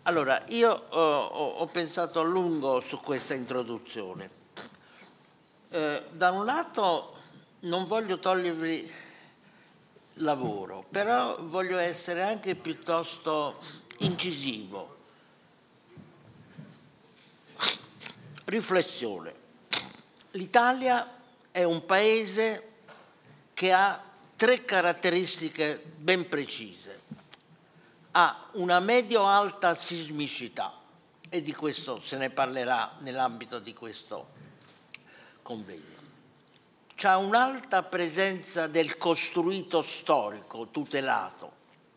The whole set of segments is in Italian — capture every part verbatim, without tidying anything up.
Allora, io ho, ho pensato a lungo su questa introduzione. Eh, da un lato non voglio togliervi lavoro, però voglio essere anche piuttosto incisivo. Riflessione. L'Italia è un paese che ha tre caratteristiche ben precise. Ha una medio-alta sismicità, e di questo se ne parlerà nell'ambito di questo convegno. C'ha un'alta presenza del costruito storico tutelato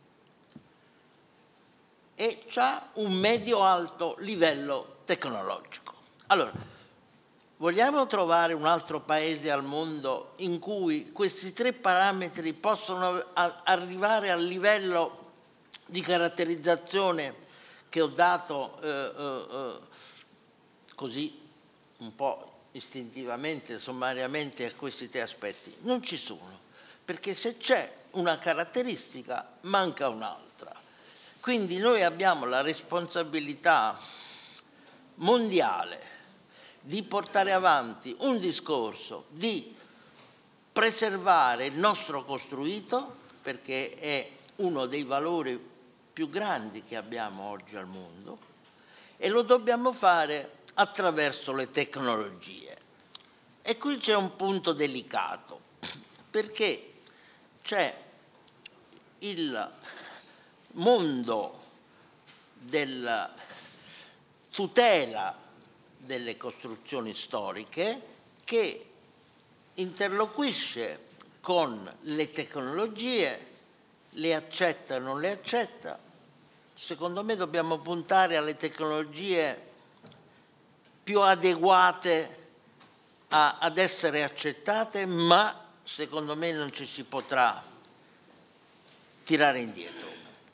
e c'ha un medio-alto livello tecnologico. Allora, vogliamo trovare un altro paese al mondo in cui questi tre parametri possono arrivare al livello di caratterizzazione che ho dato eh, eh, eh, così un po' istintivamente, sommariamente a questi tre aspetti? Non ci sono, perché se c'è una caratteristica manca un'altra. Quindi noi abbiamo la responsabilità mondiale di portare avanti un discorso di preservare il nostro costruito, perché è uno dei valori più grandi che abbiamo oggi al mondo, e lo dobbiamo fare attraverso le tecnologie. E qui c'è un punto delicato, perché c'è il mondo della tutela delle costruzioni storiche che interloquisce con le tecnologie, le accetta o non le accetta. Secondo me dobbiamo puntare alle tecnologie più adeguate a, ad essere accettate, ma secondo me non ci si potrà tirare indietro.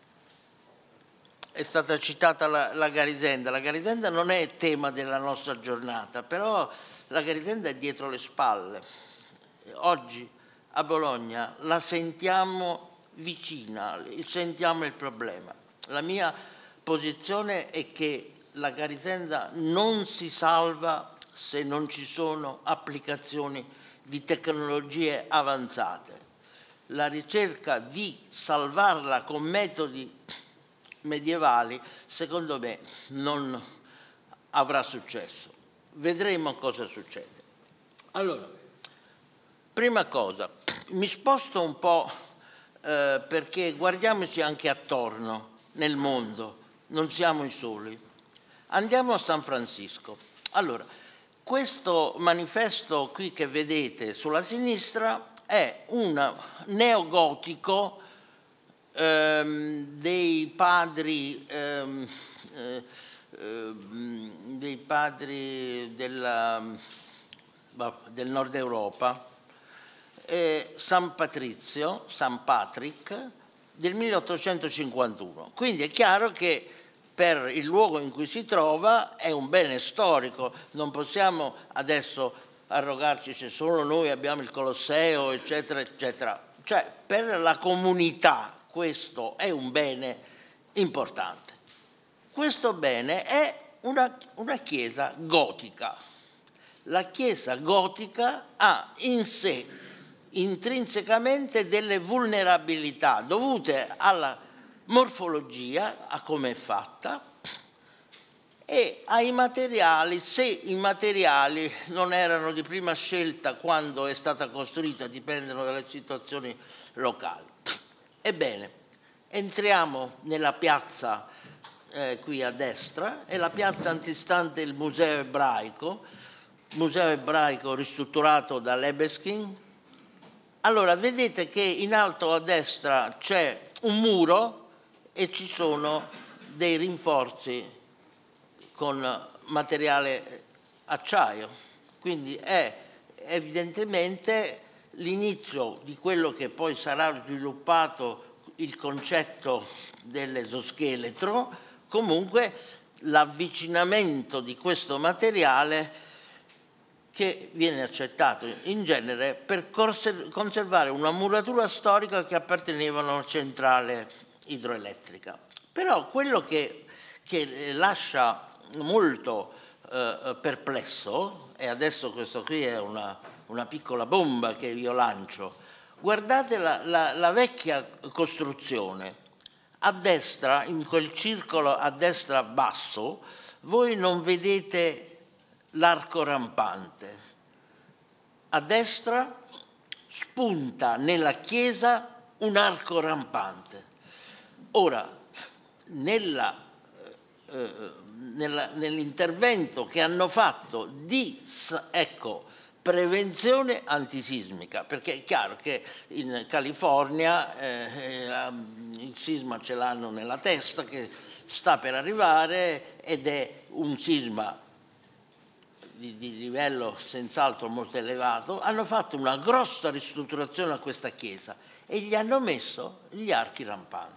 È stata citata la, la Garisenda. La Garisenda non è tema della nostra giornata, però la Garisenda è dietro le spalle. Oggi a Bologna la sentiamo vicina, sentiamo il problema. La mia posizione è che la Garisenda non si salva se non ci sono applicazioni di tecnologie avanzate. La ricerca di salvarla con metodi medievali, secondo me, non avrà successo. Vedremo cosa succede. Allora, prima cosa, mi sposto un po' eh, perché guardiamoci anche attorno nel mondo, non siamo i soli. Andiamo a San Francisco. Allora, questo manifesto qui che vedete sulla sinistra è un neogotico ehm, dei padri ehm, eh, eh, dei padri della, del nord Europa, eh, San Patrizio, San Patrick del milleottocentocinquantuno. Quindi è chiaro che per il luogo in cui si trova è un bene storico, non possiamo adesso arrogarci se solo noi abbiamo il Colosseo, eccetera, eccetera. Cioè, per la comunità questo è un bene importante. Questo bene è una, una chiesa gotica. La chiesa gotica ha in sé intrinsecamente delle vulnerabilità dovute alla morfologia, a come è fatta, e ai materiali, se i materiali non erano di prima scelta quando è stata costruita, dipendono dalle situazioni locali. Ebbene, entriamo nella piazza eh, qui a destra, è la piazza antistante il Museo Ebraico, Museo Ebraico ristrutturato da Lebeskin. Allora, vedete che in alto a destra c'è un muro e ci sono dei rinforzi con materiale acciaio. Quindi è evidentemente l'inizio di quello che poi sarà sviluppato il concetto dell'esoscheletro, comunque l'avvicinamento di questo materiale che viene accettato in genere per conservare una muratura storica che apparteneva a una centrale idroelettrica. Però quello che, che lascia molto eh, perplesso, e adesso questo qui è una, una piccola bomba che io lancio. Guardate la, la, la vecchia costruzione. A destra, in quel circolo a destra basso, voi non vedete l'arco rampante. A destra spunta nella chiesa un arco rampante. Ora, nella, eh, nella, nell'intervento che hanno fatto di, ecco, prevenzione antisismica, perché è chiaro che in California eh, il sisma ce l'hanno nella testa, che sta per arrivare, ed è un sisma di, di livello senz'altro molto elevato. Hanno fatto una grossa ristrutturazione a questa chiesa e gli hanno messo gli archi rampanti.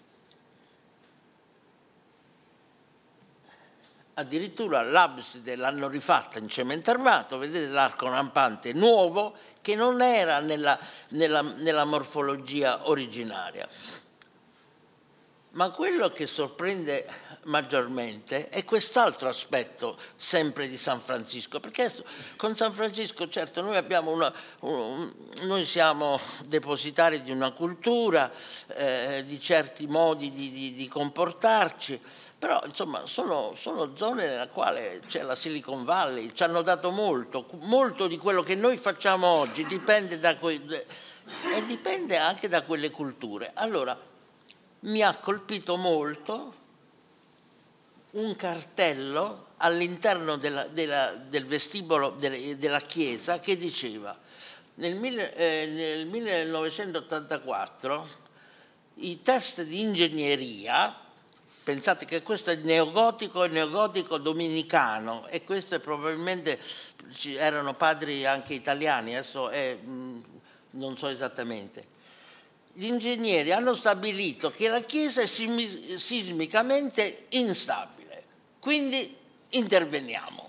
Addirittura l'abside l'hanno rifatta in cemento armato, vedete l'arco rampante nuovo che non era nella, nella, nella morfologia originaria. Ma quello che sorprende maggiormente è quest'altro aspetto sempre di San Francisco, perché con San Francisco, certo, noi abbiamo una, un, noi siamo depositari di una cultura, eh, di certi modi di, di, di comportarci, però insomma sono, sono zone nella quale c'è la Silicon Valley, ci hanno dato molto, molto di quello che noi facciamo oggi dipende da que- e dipende anche da quelle culture. Allora, mi ha colpito molto un cartello all'interno della, della, del vestibolo delle, della chiesa che diceva nel, mille, eh, nel millenovecentottantaquattro i test di ingegneria, pensate che questo è il neogotico, il neogotico dominicano, e questo è probabilmente, erano padri anche italiani, adesso è, mh, non so esattamente. Gli ingegneri hanno stabilito che la chiesa è sismicamente instabile, quindi interveniamo.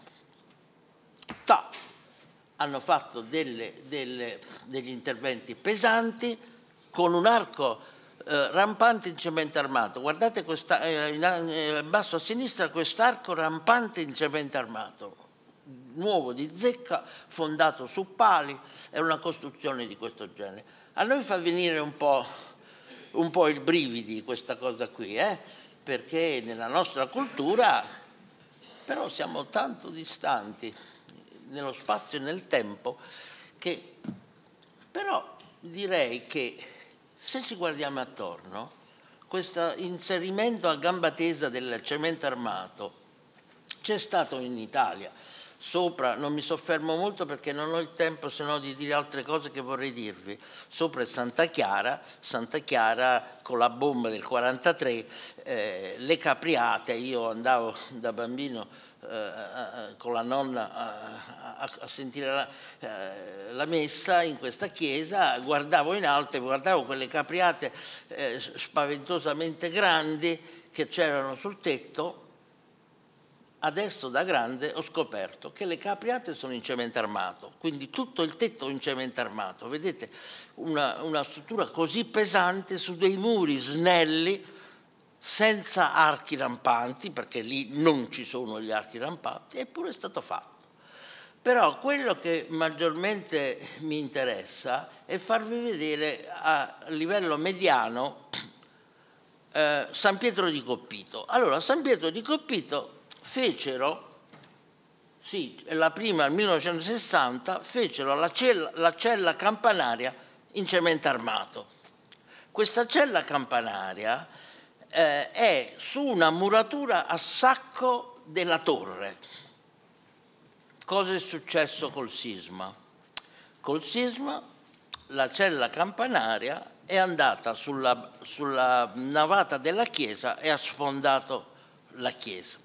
Ta. Hanno fatto delle, delle, degli interventi pesanti con un arco eh, rampante in cemento armato. Guardate questa, eh, in, eh, basso a sinistra quest'arco rampante in cemento armato, nuovo di zecca, fondato su pali, è una costruzione di questo genere. A noi fa venire un po', un po' il brividi questa cosa qui, eh? Perché nella nostra cultura però siamo tanto distanti nello spazio e nel tempo che però direi che se ci guardiamo attorno, questo inserimento a gamba tesa del cemento armato c'è stato in Italia. Sopra, non mi soffermo molto perché non ho il tempo se no di dire altre cose che vorrei dirvi. Sopra è Santa Chiara, Santa Chiara con la bomba del quarantatré, eh, le capriate, io andavo da bambino eh, con la nonna a, a, a sentire la, eh, la messa in questa chiesa, guardavo in alto e guardavo quelle capriate eh, spaventosamente grandi che c'erano sul tetto. Adesso da grande ho scoperto che le capriate sono in cemento armato, quindi tutto il tetto in cemento armato. Vedete una, una struttura così pesante su dei muri snelli, senza archi rampanti, perché lì non ci sono gli archi rampanti, eppure è stato fatto. Però quello che maggiormente mi interessa è farvi vedere a livello mediano eh, San Pietro di Coppito. Allora, San Pietro di Coppito fecero, sì, la prima nel millenovecentosessanta, fecero la cella, la cella campanaria in cemento armato. Questa cella campanaria eh, è su una muratura a sacco della torre. Cosa è successo col sisma? Col sisma la cella campanaria è andata sulla, sulla navata della chiesa e ha sfondato la chiesa.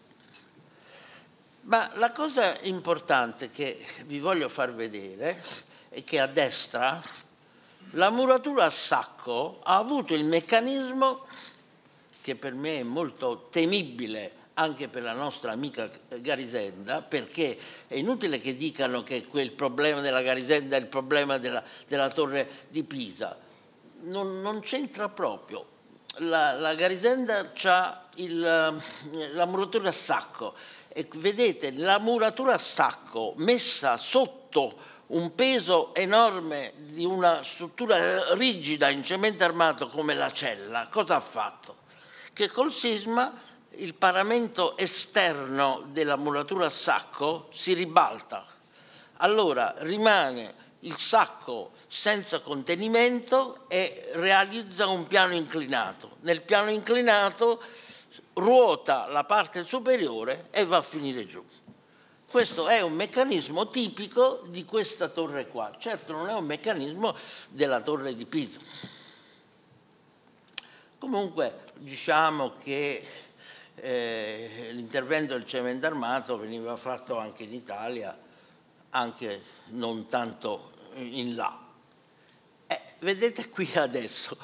Ma la cosa importante che vi voglio far vedere è che a destra la muratura a sacco ha avuto il meccanismo, che per me è molto temibile anche per la nostra amica Garisenda, perché è inutile che dicano che quel problema della Garisenda è il problema della, della torre di Pisa. Non, non c'entra proprio. la, la Garisenda ha la muratura a sacco e vedete la muratura a sacco messa sotto un peso enorme di una struttura rigida in cemento armato come la cella, cosa ha fatto? Che col sisma il paramento esterno della muratura a sacco si ribalta. Allora rimane il sacco senza contenimento e realizza un piano inclinato. Nel piano inclinato ruota la parte superiore e va a finire giù. Questo è un meccanismo tipico di questa torre qua. Certo non è un meccanismo della torre di Pisa. Comunque diciamo che eh, l'intervento del cemento armato veniva fatto anche in Italia, anche non tanto in là. Eh, vedete qui adesso,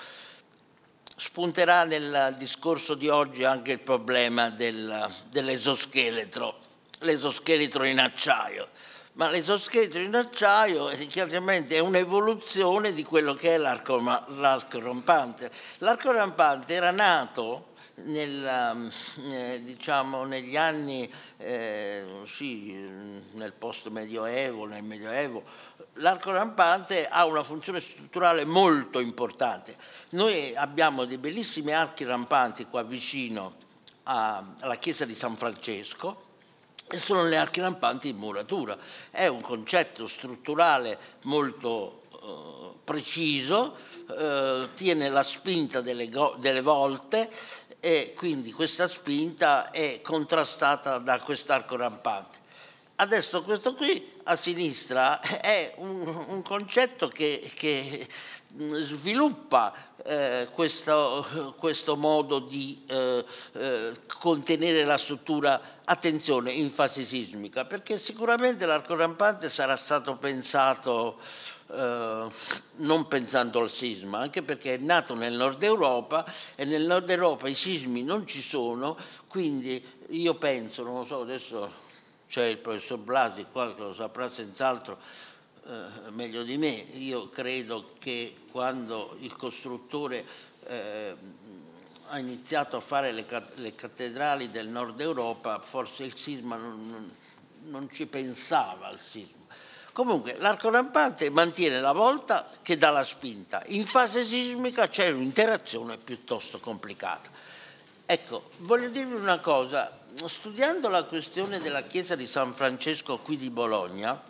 spunterà nel discorso di oggi anche il problema del, dell'esoscheletro, l'esoscheletro in acciaio. Ma l'esoscheletro in acciaio è, chiaramente è un'evoluzione di quello che è l'arco, l'arco rampante. L'arco rampante era nato nel, eh, diciamo, negli anni, eh, sì, nel post-medioevo, nel medioevo. L'arco rampante ha una funzione strutturale molto importante. Noi abbiamo dei bellissimi archi rampanti qua vicino a, alla chiesa di San Francesco, e sono le archi rampanti in muratura. È un concetto strutturale molto eh, preciso, eh, tiene la spinta delle, delle volte e quindi questa spinta è contrastata da quest'arco rampante. Adesso questo qui a sinistra è un, un concetto che, che sviluppa eh, questo, questo modo di eh, eh, contenere la struttura, attenzione, in fase sismica, perché sicuramente l'arco rampante sarà stato pensato eh, non pensando al sisma, anche perché è nato nel nord Europa e nel nord Europa i sismi non ci sono, quindi io penso, non lo so, adesso c'è il professor Blasi qua che lo saprà senz'altro eh, meglio di me. Io credo che quando il costruttore eh, ha iniziato a fare le, le cattedrali del nord Europa, forse il sisma non, non, non ci pensava al sisma. Comunque l'arco rampante mantiene la volta che dà la spinta. In fase sismica c'è un'interazione piuttosto complicata. Ecco, voglio dirvi una cosa. Studiando la questione della chiesa di San Francesco qui di Bologna,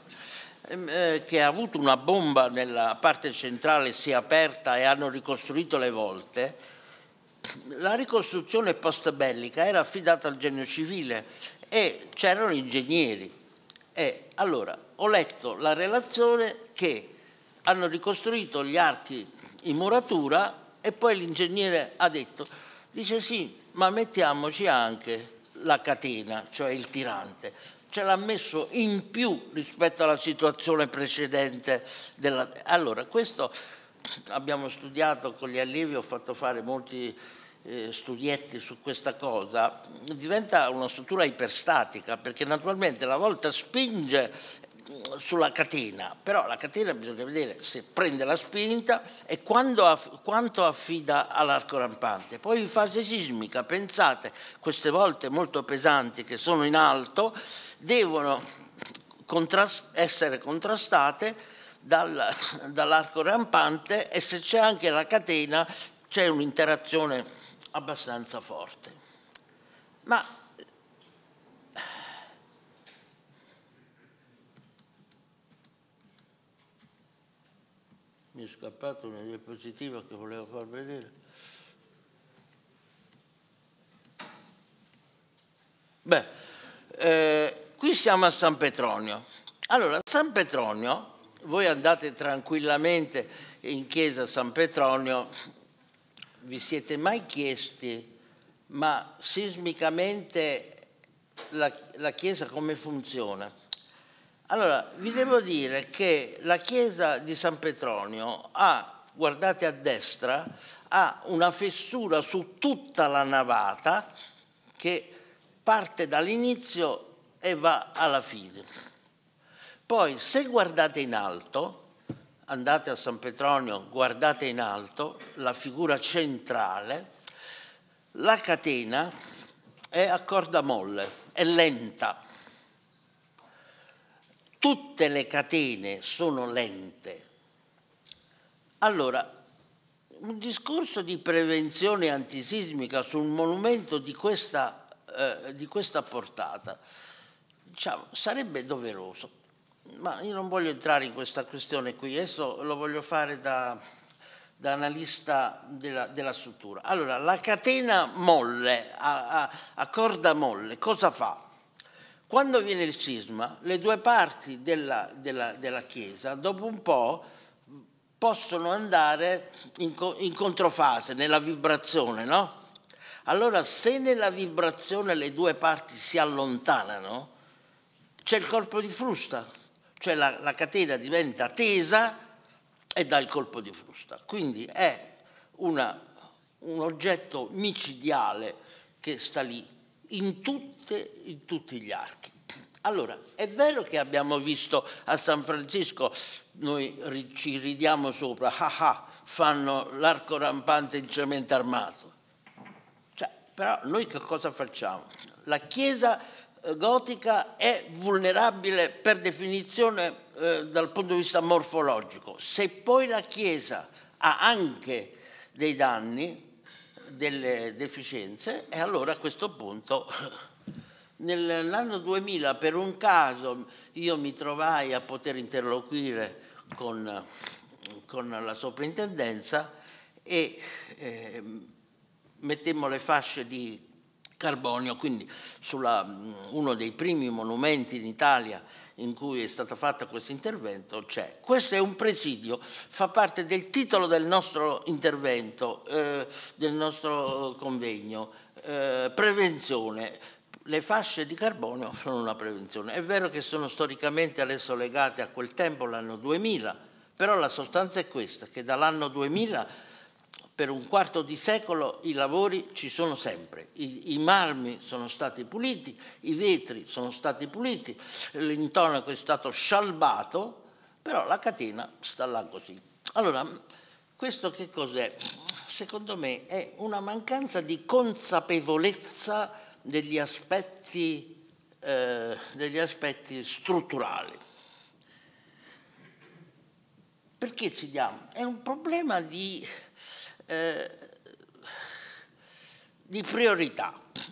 eh, che ha avuto una bomba nella parte centrale, si è aperta e hanno ricostruito le volte, la ricostruzione post-bellica era affidata al genio civile e c'erano ingegneri. E allora ho letto la relazione che hanno ricostruito gli archi in muratura e poi l'ingegnere ha detto, dice sì, ma mettiamoci anche la catena, cioè il tirante. Ce l'ha messo in più rispetto alla situazione precedente. Della... Allora, questo abbiamo studiato con gli allievi, ho fatto fare molti eh, studietti su questa cosa, diventa una struttura iperstatica, perché naturalmente la volta spinge sulla catena, però la catena bisogna vedere se prende la spinta e quando aff- quanto affida all'arco rampante. Poi in fase sismica, pensate, queste volte molto pesanti che sono in alto, devono contrast- essere contrastate dal, dall'arco rampante e se c'è anche la catena c'è un'interazione abbastanza forte. Ma mi è scappata una diapositiva che volevo far vedere. Beh, eh, qui siamo a San Petronio. Allora, San Petronio, voi andate tranquillamente in chiesa San Petronio, vi siete mai chiesti, ma sismicamente la, la chiesa come funziona? Allora, vi devo dire che la chiesa di San Petronio ha, guardate a destra, ha una fessura su tutta la navata che parte dall'inizio e va alla fine. Poi, se guardate in alto, andate a San Petronio, guardate in alto, la figura centrale, la catena è a corda molle, è lenta. Tutte le catene sono lente. Allora, un discorso di prevenzione antisismica su un monumento di questa, eh, di questa portata, diciamo, sarebbe doveroso. Ma io non voglio entrare in questa questione qui, adesso lo voglio fare da, da analista della, della struttura. Allora, la catena molle, a, a, a corda molle, cosa fa? Quando viene il sisma, le due parti della, della, della chiesa, dopo un po', possono andare in, in controfase, nella vibrazione, no? Allora, se nella vibrazione le due parti si allontanano, c'è il colpo di frusta. Cioè la, la catena diventa tesa e dà il colpo di frusta. Quindi è una, un oggetto micidiale che sta lì in, tutte, in tutti gli archi. Allora, è vero che abbiamo visto a San Francisco, noi ci ridiamo sopra, ah ah, fanno l'arco rampante in cemento armato. Cioè, però noi che cosa facciamo? La chiesa gotica è vulnerabile per definizione eh, dal punto di vista morfologico. Se poi la Chiesa ha anche dei danni, delle deficienze, e allora a questo punto nell'anno duemila per un caso io mi trovai a poter interloquire con, con la soprintendenza e eh, mettemmo le fasce di carbonio, quindi sulla, uno dei primi monumenti in Italia in cui è stato fatto questo intervento c'è. Questo è un presidio, fa parte del titolo del nostro intervento, eh, del nostro convegno, eh, prevenzione. Le fasce di carbonio sono una prevenzione. È vero che sono storicamente adesso legate a quel tempo, l'anno duemila, però la sostanza è questa, che dall'anno duemila per un quarto di secolo i lavori ci sono sempre, I, i marmi sono stati puliti, i vetri sono stati puliti, l'intonaco è stato scialbato, però la catena sta là così. Allora, questo che cos'è? Secondo me è una mancanza di consapevolezza degli aspetti, eh, degli aspetti strutturali. Perché ci diamo? È un problema di... Eh, di priorità.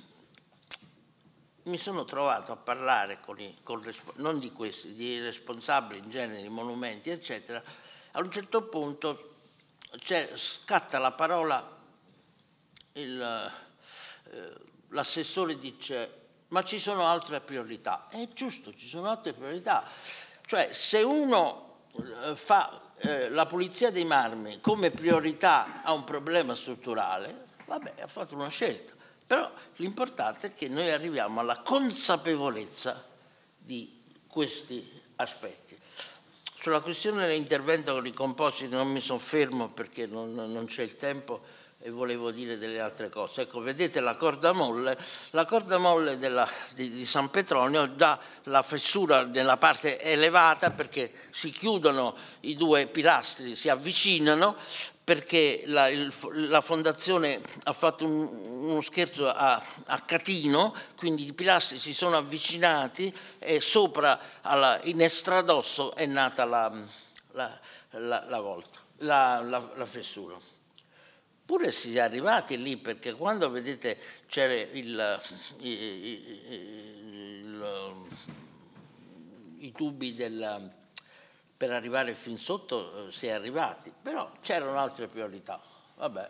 Mi sono trovato a parlare con i, con, non di questi, di responsabili in genere di monumenti, eccetera. A un certo punto scatta la parola, il, eh, l'assessore dice: ma ci sono altre priorità. È giusto, ci sono altre priorità. Cioè, se uno fa Eh, la pulizia dei marmi come priorità a un problema strutturale, vabbè, ha fatto una scelta. Però l'importante è che noi arriviamo alla consapevolezza di questi aspetti. Sulla questione dell'intervento con i composti non mi soffermo perché non, non c'è il tempo e volevo dire delle altre cose. Ecco, vedete la corda molle, la corda molle della, di, di San Petronio dà la fessura nella parte elevata perché si chiudono i due pilastri, si avvicinano, perché la, il, la fondazione ha fatto un, uno scherzo a, a catino, quindi i pilastri si sono avvicinati e sopra alla, in estradosso è nata la, la, la, la volta, la, la, la fessura. Pure si è arrivati lì perché quando vedete c'era il, il, il, i tubi del, per arrivare fin sotto si è arrivati, però c'erano altre priorità. Vabbè.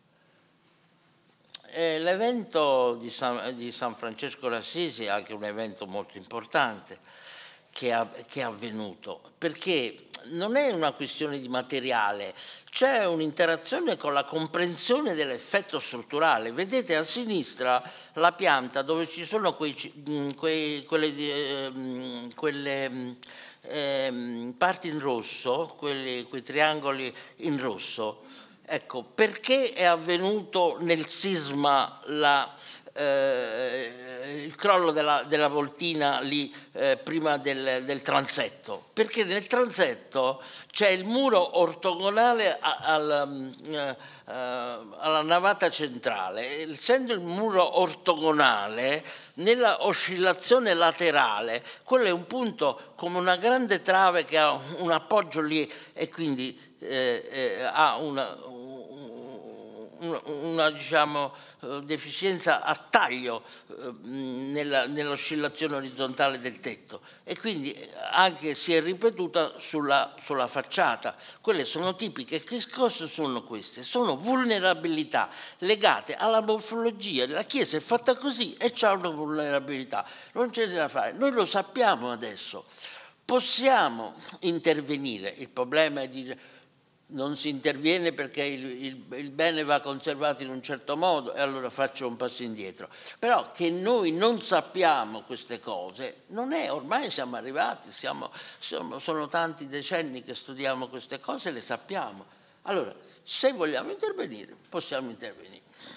L'evento di San, di San Francesco d'Assisi è anche un evento molto importante che, ha, che è avvenuto, perché non è una questione di materiale, c'è un'interazione con la comprensione dell'effetto strutturale. Vedete a sinistra la pianta dove ci sono quei, quei, quelle, eh, quelle eh, parti in rosso, quelli, quei triangoli in rosso. Ecco, perché è avvenuto nel sisma la, eh, il, crollo della, della voltina lì eh, prima del, del transetto? Perché nel transetto c'è il muro ortogonale a, al, eh, alla navata centrale. Essendo il muro ortogonale, nella oscillazione laterale, quello è un punto come una grande trave che ha un appoggio lì e quindi eh, eh, ha una, una, una diciamo, deficienza a taglio eh, nella, nell'oscillazione orizzontale del tetto, e quindi anche si è ripetuta sulla, sulla facciata. Quelle sono tipiche. Che cosa sono queste? Sono vulnerabilità legate alla morfologia. La Chiesa è fatta così e c'ha una vulnerabilità, non c'è da fare, noi lo sappiamo adesso. Possiamo intervenire, il problema è dire non si interviene perché il, il, il bene va conservato in un certo modo, e allora faccio un passo indietro. Però che noi non sappiamo queste cose, non è, ormai siamo arrivati, siamo, siamo, sono tanti decenni che studiamo queste cose e le sappiamo. Allora, se vogliamo intervenire, possiamo intervenire.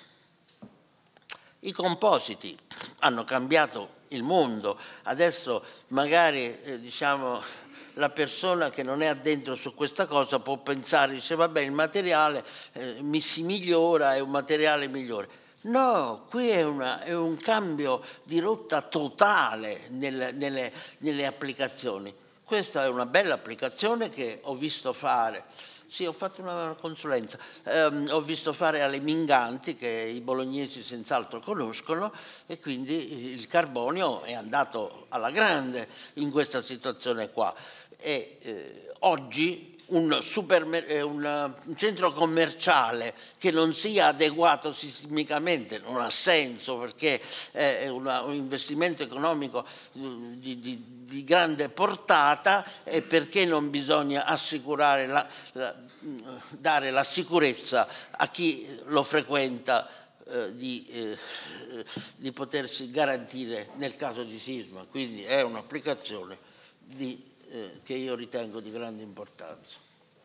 I compositi hanno cambiato il mondo, adesso magari eh, diciamo la persona che non è addentro su questa cosa può pensare, dice vabbè il materiale eh, mi si migliora, è un materiale migliore. No, qui è, una, è un cambio di rotta totale nel, nelle, nelle applicazioni. Questa è una bella applicazione che ho visto fare. Sì, ho fatto una consulenza, eh, ho visto fare alle Minganti, che i bolognesi senz'altro conoscono, e quindi il carbonio è andato alla grande in questa situazione qua. E eh, oggi un, supermer- un, un centro commerciale che non sia adeguato sismicamente non ha senso, perché è una, un investimento economico di, di, di grande portata, e perché non bisogna assicurare la, la, dare la sicurezza a chi lo frequenta eh, di, eh, di potersi garantire nel caso di sisma. Quindi è un'applicazione di Eh, che io ritengo di grande importanza.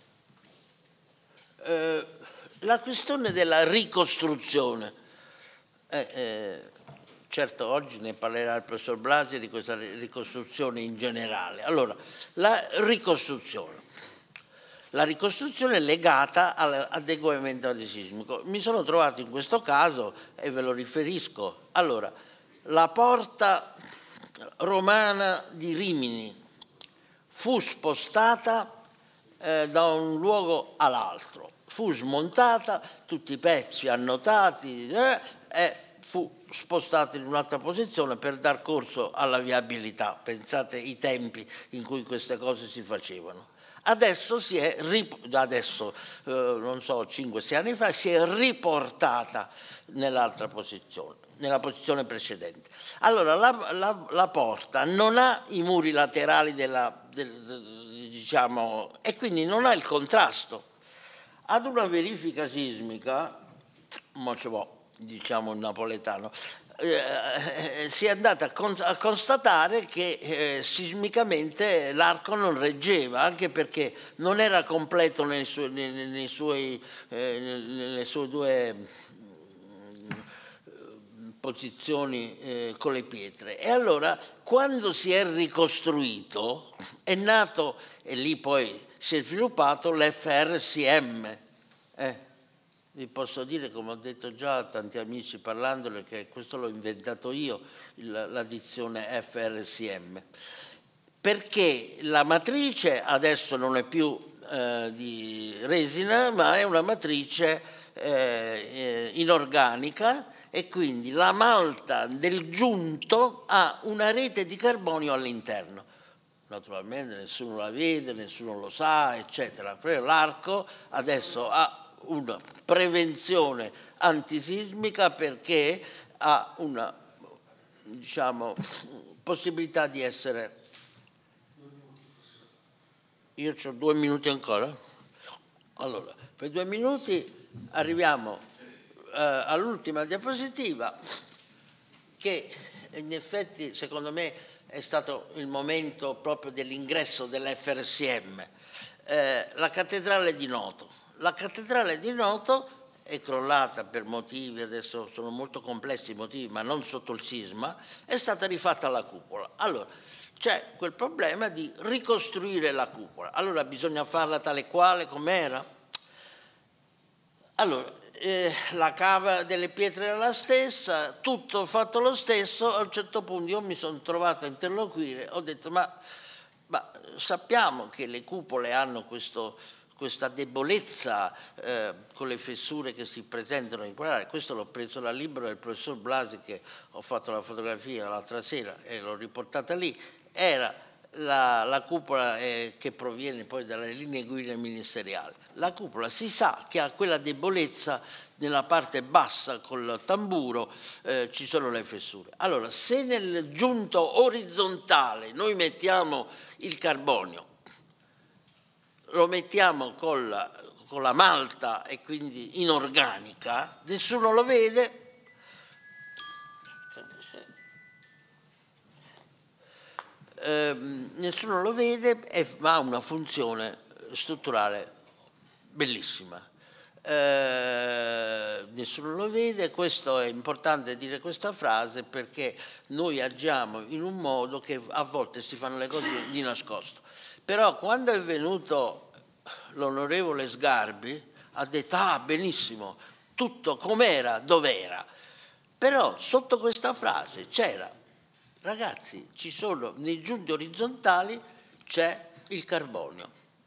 Eh, la questione della ricostruzione, eh, eh, certo oggi ne parlerà il professor Blasi di questa ricostruzione in generale. Allora, la ricostruzione. La ricostruzione è legata all'adeguamento antisismico. Mi sono trovato in questo caso e ve lo riferisco. Allora, la porta romana di Rimini fu spostata eh, da un luogo all'altro, fu smontata, tutti i pezzi annotati eh, e fu spostata in un'altra posizione per dar corso alla viabilità. Pensate ai tempi in cui queste cose si facevano. Adesso si è, adesso, eh, non so, cinque sei anni fa, si è riportata nell'altra posizione, nella posizione precedente. Allora, la, la, la porta non ha i muri laterali della, del, diciamo, e quindi non ha il contrasto. Ad una verifica sismica, mo ce vo, diciamo in napoletano, eh, si è andata a, con, a constatare che eh, sismicamente l'arco non reggeva, anche perché non era completo nei su, nei, nei suoi, eh, nelle sue due posizioni eh, con le pietre. E allora quando si è ricostruito è nato, e lì poi si è sviluppato l'F R S M. Eh, vi posso dire, come ho detto già a tanti amici parlandole, che questo l'ho inventato io, la dizione F R S M, perché la matrice adesso non è più eh, di resina, ma è una matrice eh, inorganica, e quindi la malta del giunto ha una rete di carbonio all'interno. Naturalmente nessuno la vede, nessuno lo sa, eccetera. Però l'arco adesso ha una prevenzione antisismica perché ha una, diciamo, possibilità di essere... Io ho due minuti ancora? Allora, per due minuti arriviamo eh, all'ultima diapositiva, che in effetti secondo me è stato il momento proprio dell'ingresso dell'F R S M, eh, la cattedrale di Noto. La cattedrale di Noto è crollata per motivi, adesso sono molto complessi i motivi, ma non sotto il sisma, è stata rifatta la cupola. Allora, c'è quel problema di ricostruire la cupola. Allora bisogna farla tale quale, com'era? Allora, eh, la cava delle pietre era la stessa, tutto fatto lo stesso. A un certo punto io mi sono trovato a interloquire, ho detto ma, ma sappiamo che le cupole hanno questo... questa debolezza eh, con le fessure che si presentano in quella. Questo l'ho preso dal libro del professor Blasi, che ho fatto la fotografia l'altra sera e l'ho riportata lì. Era la, la cupola eh, che proviene poi dalle linee guida ministeriali. La cupola si sa che ha quella debolezza nella parte bassa col tamburo, eh, ci sono le fessure. Allora, se nel giunto orizzontale noi mettiamo il carbonio, lo mettiamo con la, con la malta e quindi in organica, nessuno lo vede, eh, nessuno lo vede e ha una funzione strutturale bellissima. Eh, nessuno lo vede. Questo è importante dire questa frase, perché noi agiamo in un modo che a volte si fanno le cose di nascosto. Però quando è venuto l'onorevole Sgarbi ha detto ah benissimo, tutto com'era, dov'era. Però sotto questa frase c'era, ragazzi, ci sono nei giunti orizzontali c'è il carbonio.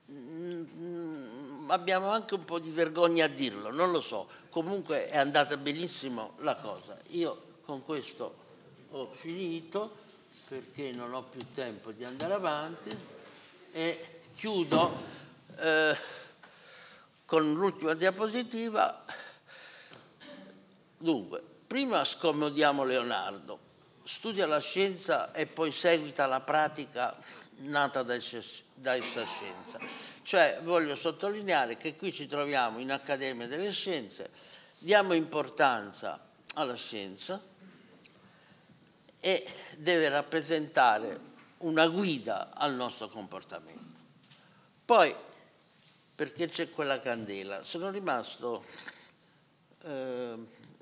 Mm, abbiamo anche un po' di vergogna a dirlo, non lo so, comunque è andata benissimo la cosa. Io con questo ho finito perché non ho più tempo di andare avanti e chiudo eh, con l'ultima diapositiva. Dunque, prima scomodiamo Leonardo, studia la scienza e poi seguita la pratica nata da questa scienza. Cioè voglio sottolineare che qui ci troviamo in Accademia delle Scienze, diamo importanza alla scienza e deve rappresentare una guida al nostro comportamento. Poi, perché c'è quella candela, sono rimasto eh,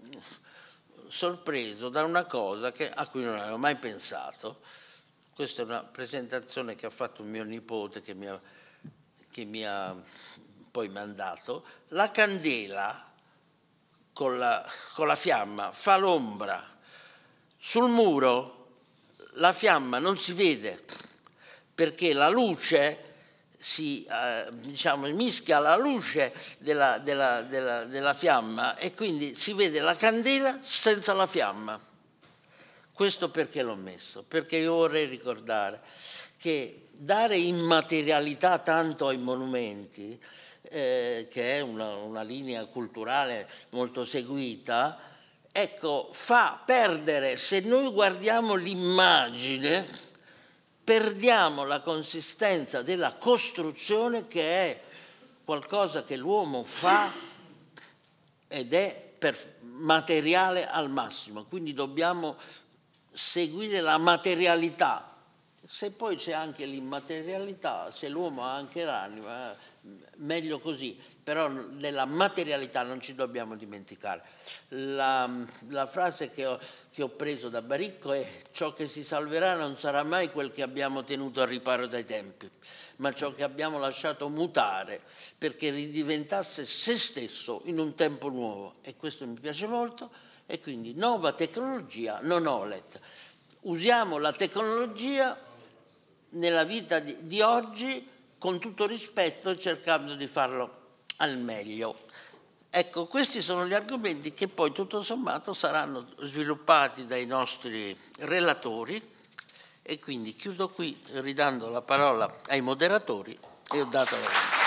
sorpreso da una cosa che, a cui non avevo mai pensato. Questa è una presentazione che ha fatto un mio nipote che mi ha, che mi ha poi mandato. La candela con la, con la fiamma fa l'ombra. Sul muro la fiamma non si vede perché la luce si eh, diciamo, mischia alla luce della, della, della, della fiamma e quindi si vede la candela senza la fiamma. Questo perché l'ho messo? Perché io vorrei ricordare che dare immaterialità tanto ai monumenti, eh, che è una, una linea culturale molto seguita, ecco, fa perdere, se noi guardiamo l'immagine, perdiamo la consistenza della costruzione, che è qualcosa che l'uomo fa ed è per materiale al massimo, quindi dobbiamo seguire la materialità. Se poi c'è anche l'immaterialità, se l'uomo ha anche l'anima, meglio così, però nella materialità non ci dobbiamo dimenticare. La, la frase che ho, che ho preso da Baricco è: ciò che si salverà non sarà mai quel che abbiamo tenuto al riparo dai tempi, ma ciò che abbiamo lasciato mutare perché ridiventasse se stesso in un tempo nuovo. E questo mi piace molto, e quindi nuova tecnologia, non O L E D. Usiamo la tecnologia nella vita di, di oggi con tutto rispetto, cercando di farlo al meglio. Ecco, questi sono gli argomenti che poi tutto sommato saranno sviluppati dai nostri relatori, e quindi chiudo qui ridando la parola ai moderatori e ho dato la